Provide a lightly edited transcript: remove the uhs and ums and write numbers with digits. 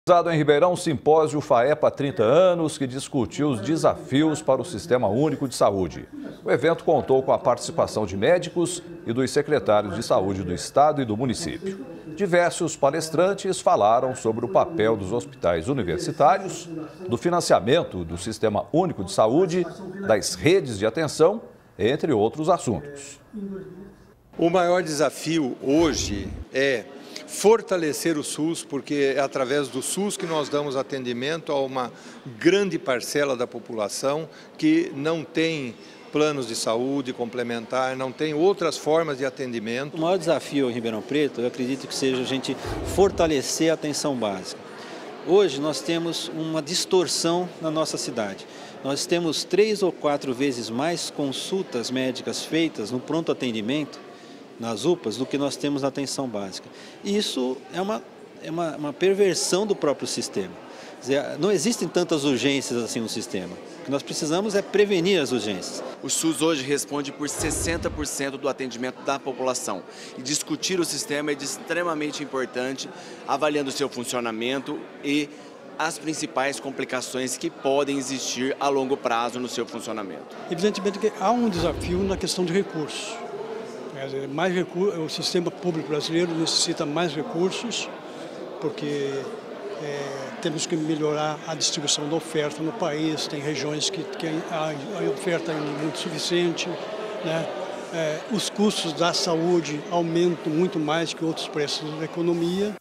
Realizado em Ribeirão, simpósio FAEPA 30 anos, que discutiu os desafios para o Sistema Único de Saúde. O evento contou com a participação de médicos e dos secretários de saúde do estado e do município. Diversos palestrantes falaram sobre o papel dos hospitais universitários, do financiamento do Sistema Único de Saúde, das redes de atenção, entre outros assuntos. O maior desafio hoje é fortalecer o SUS, porque é através do SUS que nós damos atendimento a uma grande parcela da população que não tem planos de saúde complementar, não tem outras formas de atendimento. O maior desafio em Ribeirão Preto, eu acredito que seja a gente fortalecer a atenção básica. Hoje nós temos uma distorção na nossa cidade. Nós temos 3 ou 4 vezes mais consultas médicas feitas no pronto atendimento, nas UPAs, do que nós temos na atenção básica. E isso é uma perversão do próprio sistema. Quer dizer, não existem tantas urgências assim no sistema. O que nós precisamos é prevenir as urgências. O SUS hoje responde por 60% do atendimento da população. E discutir o sistema é extremamente importante, avaliando o seu funcionamento e as principais complicações que podem existir a longo prazo no seu funcionamento. Evidentemente que há um desafio na questão de recursos. Mais recursos, o sistema público brasileiro necessita mais recursos, porque temos que melhorar a distribuição da oferta no país. Tem regiões que a oferta ainda é muito suficiente, né? Os custos da saúde aumentam muito mais que outros preços da economia.